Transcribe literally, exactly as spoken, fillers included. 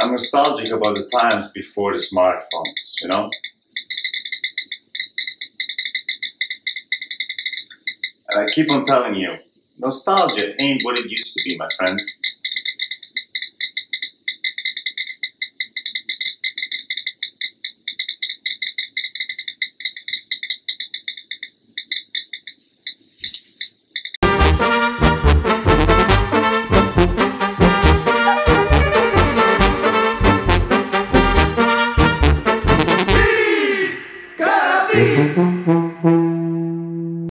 I'm nostalgic about the times before the smartphones, you know? And I keep on telling you, nostalgia ain't what it used to be, my friend. Carapi!